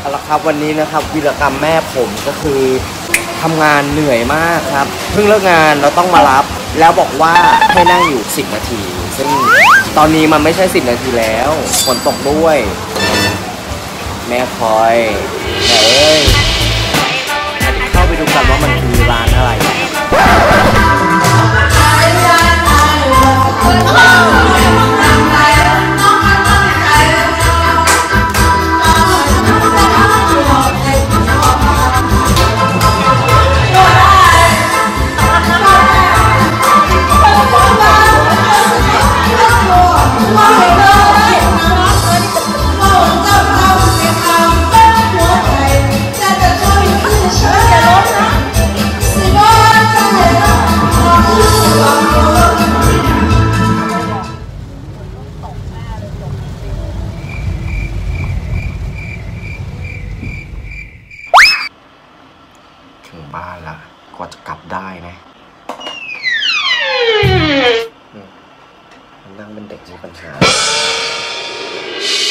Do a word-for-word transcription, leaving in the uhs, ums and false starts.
เอาละครับวันนี้นะครับวีรกรรมแม่ผมก็คือทำงานเหนื่อยมากครับเพิ่งเลิกงานเราต้องมารับแล้วบอกว่าให้นั่งอยู่สิบนาทีซึ่งตอนนี้มันไม่ใช่สิบนาทีแล้วฝนตกด้วยแม่คอยแม่เอ้ยเข้าไปดูกันว่ามันคือร้านอะไรถึงบ้านละกว่าจะกลับได้นะมันนั่งเป็นเด็กมีปัญหา